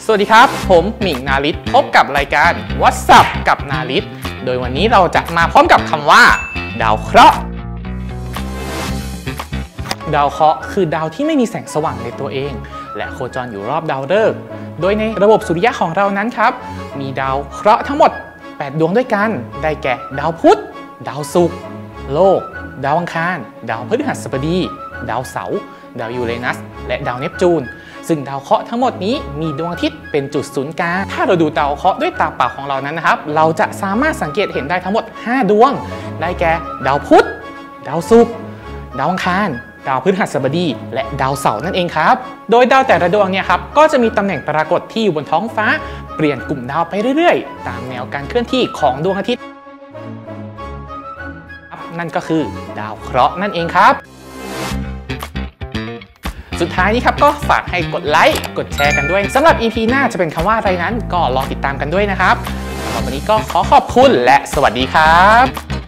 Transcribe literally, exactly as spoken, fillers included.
วัสดีครับผมหมิงนาริศพบกับรายการ What's Up กับนาริศโดยวันนี้เราจะมาพร้อมกับคำว่าดาวเคราะห์ดาวเคราะห์คือดาวที่ไม่มีแสงสว่างในตัวเองและโคจรอยู่รอบดาวฤกษ์โดยในระบบสุริยะของเรานั้นครับมีดาวเคราะห์ทั้งหมดแปดดวงด้วยกันได้แก่ดาวพุธดาวศุกร์โลกดาวอังคารดาวพฤหัสบดีดาวเสาร์ดาวยูเรนัสและดาวเนปจูนซึ่งดาวเคราะห์ทั้งหมดนี้มีดวงอาทิตย์เป็นจุดศูนย์กลางถ้าเราดูดาวเคราะห์ด้วยตาเปล่าของเรานั้นนะครับเราจะสามารถสังเกตเห็นได้ทั้งหมดห้าดวงได้แก่ดาวพุธดาวศุกร์ดาวอังคารดาวพฤหัสบดีและดาวเสาร์นั่นเองครับโดยดาวแต่ละดวงเนี่ยครับก็จะมีตำแหน่งปรากฏที่อยู่บนท้องฟ้าเปลี่ยนกลุ่มดาวไปเรื่อยๆตามแนวการเคลื่อนที่ของดวงอาทิตย์นั่นก็คือดาวเคราะห์นั่นเองครับสุดท้ายนี้ครับก็ฝากให้กดไลค์กดแชร์กันด้วยสำหรับ อี พี หน้าจะเป็นคำว่าอะไรนั้นก็รอติดตามกันด้วยนะครับสำหรับวันนี้ก็ขอขอบคุณและสวัสดีครับ